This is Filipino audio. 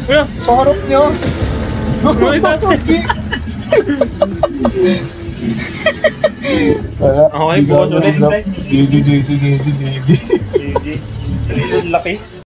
Kuya! Sa harap niya. Wala. Okay, bukas ulit. GG. GG. Ang laki.